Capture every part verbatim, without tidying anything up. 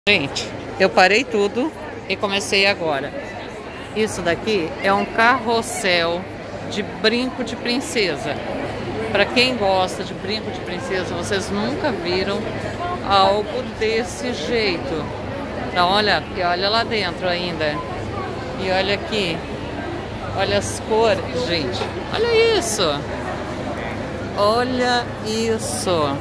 Gente, eu parei tudo e comecei agora. Isso daqui é um carrossel de brinco de princesa. Para quem gosta de brinco de princesa, vocês nunca viram algo desse jeito. Então, olha aqui, olha lá dentro ainda. E olha aqui. Olha as cores, gente. Olha isso. Olha isso.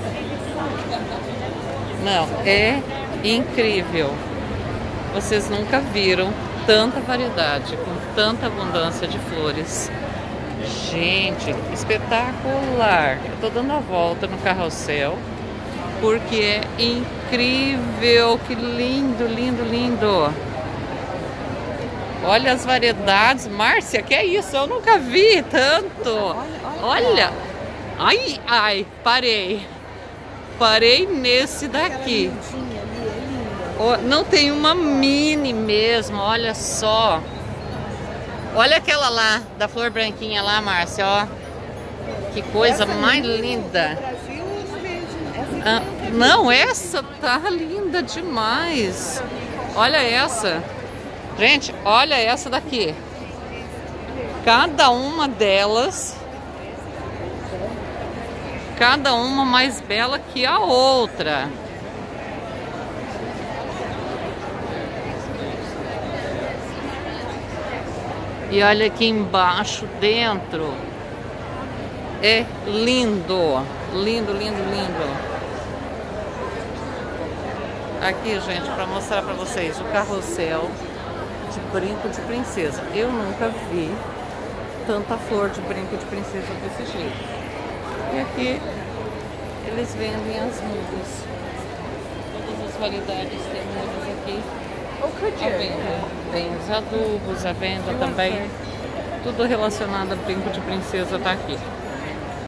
Não, é incrível. Vocês nunca viram tanta variedade, com tanta abundância de flores. Gente, espetacular. Eu tô dando a volta no carrossel porque é incrível. Que lindo, lindo, lindo. Olha as variedades. Márcia, que é isso? Eu nunca vi tanto. Olha. Ai, ai, parei. Parei nesse daqui. Não, tem uma mini mesmo, olha só. Olha aquela lá, da flor branquinha lá, Márcia, ó. Que coisa mais linda. Ah, não, essa tá linda demais. Olha essa. Gente, olha essa daqui. Cada uma delas, cada uma mais bela que a outra. E olha aqui embaixo, dentro. É lindo. Lindo, lindo, lindo. Aqui, gente, para mostrar para vocês o carrossel de brinco de princesa. Eu nunca vi tanta flor de brinco de princesa desse jeito. E aqui eles vendem as mudas. Todas as variedades tem mudas aqui. A venda. Tem os adubos, a venda também. Tudo relacionado a brinco de princesa tá aqui.